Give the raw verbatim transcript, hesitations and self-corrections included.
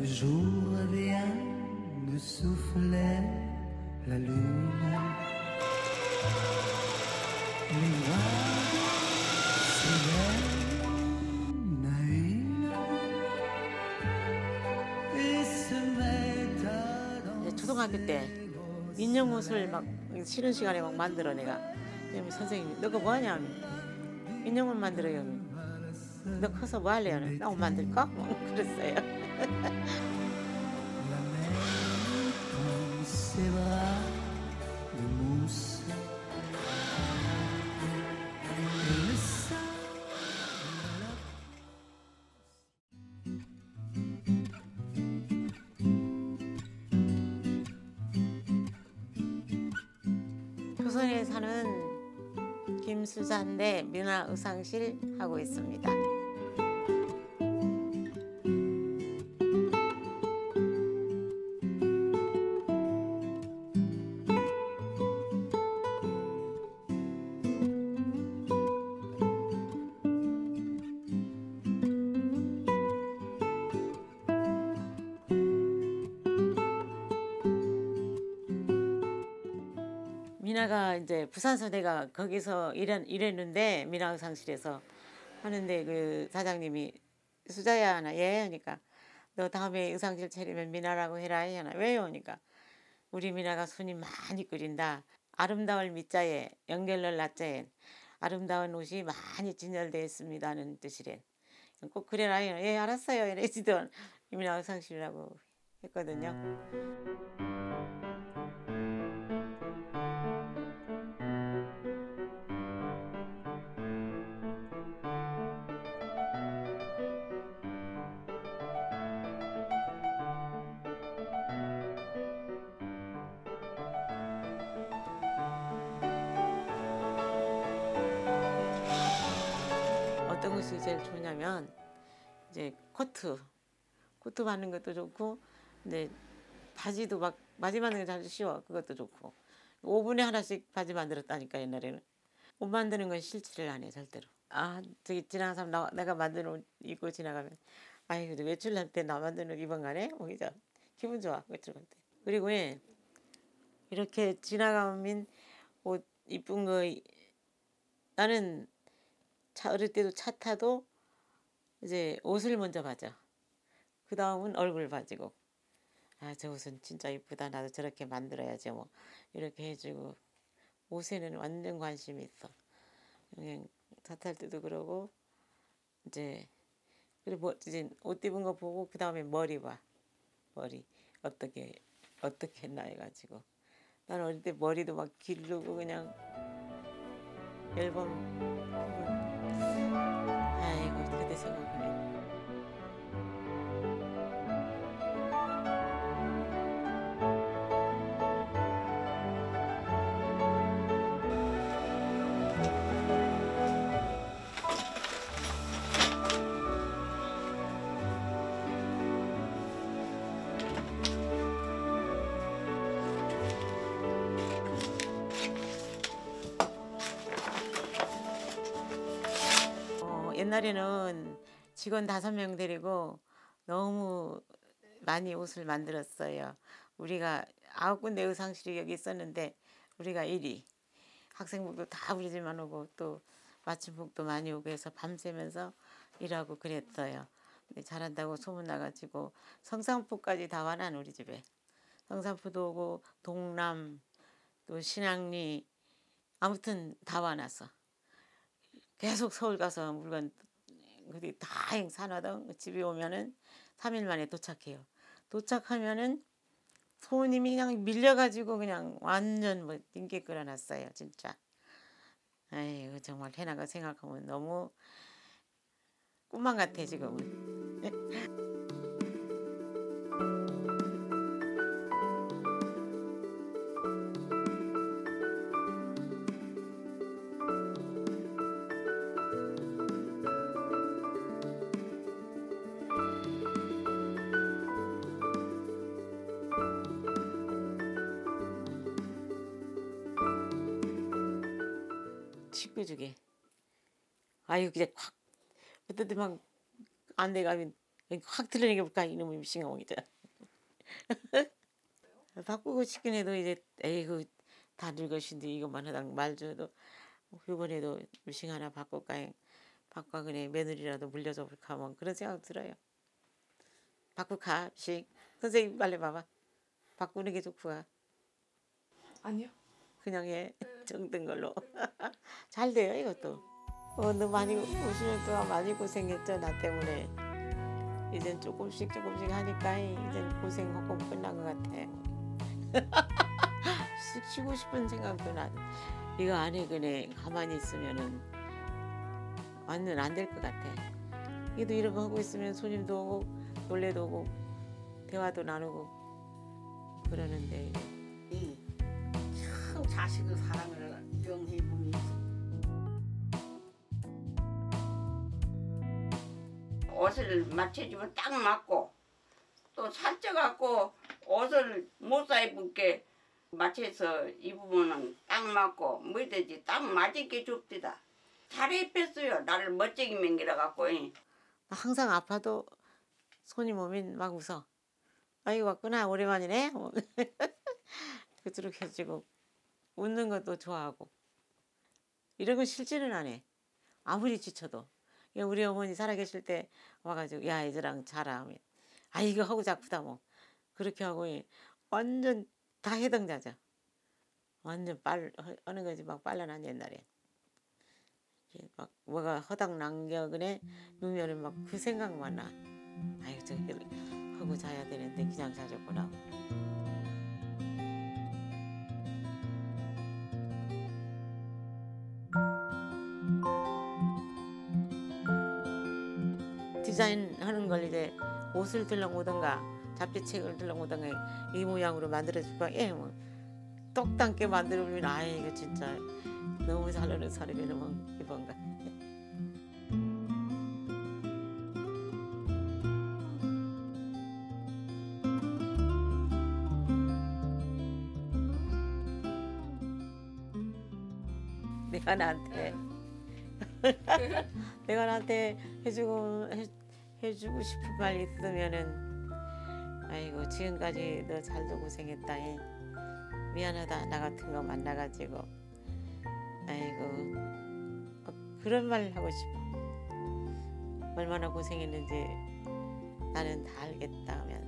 Le jour vient de souffler la lune. Les vagues s'éveillent une à une et se mettent à danser. 초등학교 때 인형 옷을 막 쉬는 시간에 막 만들어 내가. 그러면 선생님이 너 그거 뭐하냐? 인형을 만들어요. 너 커서 뭐 할래요? 나 옷 만들까? 막 그랬어요. La mer dans ses bras de mousse. Et le sable. 조선에 사는 김수자인데 문화의상실 하고 있습니다. 미나가 이제 부산서 내가 거기서 일했, 일했는데 미나의상실에서 하는데 그 사장님이 수자야 하나 예 하니까 너 다음에 의상실 차리면 미나라고 해라 하나 왜요 하니까 우리 미나가 손이 많이 끓인다. 아름다울 미자에 연결럴 나자에 아름다운 옷이 많이 진열되어 있습니다 하는 뜻이래. 꼭 그래라 하나 예 알았어요 이러시던 미나의상실이라고 했거든요. 어떤 것이 제일 좋냐면 이제 코트 코트 받는 것도 좋고 근데 바지도 막 바지 만드는 게 잘 쉬워. 그것도 좋고 오 분에 하나씩 바지 만들었다니까 옛날에는. 옷 만드는 건 싫지를 않아요 절대로. 아 저기 지나가는 사람 나, 내가 만든 옷 입고 지나가면 아이 그래도 외출할 때 나 만든 옷 입은 거네 뭐 이제 기분 좋아 외출할 때. 그리고 왜 이렇게 지나가면 옷 이쁜 거 나는 차 어릴 때도 차 타도 이제 옷을 먼저 봐줘. 그 다음은 얼굴 봐지고 아 저 옷은 진짜 이쁘다 나도 저렇게 만들어야지 뭐 이렇게 해주고 옷에는 완전 관심이 있어. 그냥 차 탈 때도 그러고 이제 그리고 뭐 이제 옷 입은 거 보고 그 다음에 머리 봐. 머리 어떻게 어떻게 했나 해가지고 나는 어릴 때 머리도 막 기르고 그냥 앨범 아이고 그때 생각하네. 옛날에는 직원 다섯 명 데리고 너무 많이 옷을 만들었어요. 우리가 아홉 군데 의상실이 여기 있었는데 우리가 일 위. 학생복도 다 우리 집만 오고 또 맞춤복도 많이 오고 해서 밤새면서 일하고 그랬어요. 근데 잘한다고 소문나가지고 성상포까지 다 와난 우리 집에. 성상포도 오고 동남 또 신앙리 아무튼 다 와놨어. 계속 서울 가서 물건 그게 다 사놔도 집에 오면은 삼 일 만에 도착해요. 도착하면은 손님이 그냥 밀려가지고 그냥 완전 뭐 띵게 끌어놨어요 진짜. 아이고 정말 해나가 생각하면 너무 꿈만 같아 지금은. 식구주게. 아유 그냥 확 그때 막 안돼가면 확 들리니까 이놈의 미싱공이다. 바꾸고 싶긴 해도 이제 에이그 다 늙으신데 이것만 하다 말줘도 이번에도 미싱 하나 바꿀까 바꿔 그냥 며느리라도 물려줘 볼까 뭐 그런 생각 들어요. 바꿀까 씩 선생님 빨리 봐봐. 바꾸는 게 좋구나. 아니요. 그냥 해 정든 걸로. 잘 돼요 이것도. 어, 너 많이 오십 년 동안 많이 고생했죠 나 때문에. 이젠 조금씩 조금씩 하니까 이젠 고생하고 끝난 것 같아. 쓱 쉬고 싶은 생각도 나. 이거 안에 그네 가만히 있으면은 완전 안 될 것 같아. 이도 이런 거 하고 있으면 손님도 오고 놀래도 오고 대화도 나누고 그러는데 이 참 자식을 사랑을 영해 보니 옷을 맞춰주면 딱 맞고 또 살쪄갖고 옷을 못 사 입을게 맞춰서 입으면은 딱 맞고 뭐든지 딱 맞게 줍디다. 잘입혔어요. 나를 멋지게 맹기라갖고. 항상 아파도 손님 오면 막 웃어. 아이고 왔구나 오랜만이네. 그렇게 해주고 웃는 것도 좋아하고 이런 건 싫지는 않아. 아무리 지쳐도. 우리 어머니 살아계실 때 와가지고 야 애들랑 자라 하면 아 이거 하고 자꾸다 뭐 그렇게 하고 완전 다 해당자죠. 완전 빨 하는 거지 막 빨라난 옛날에. 막 뭐가 허당 난격에 누면은 막 그 생각만 나. 아유 저 하고 자야 되는데 그냥 자줬구나. 디자인 하는 걸 이제 옷을 들러오던가 잡지책을 들러오던가 이 모양으로 만들어줄까 예 뭐 똑딱게 만들면 아 이거 진짜 너무 잘 어울리는 사람이 너무 이쁜가. 내가 나한테 내가 나한테 해주고 해, 해주고 싶은 말 있으면은 아이고 지금까지 너 잘도 고생했다. 해. 미안하다 나 같은 거 만나가지고 아이고 어, 그런 말 하고 싶어. 얼마나 고생했는지 나는 다 알겠다 하면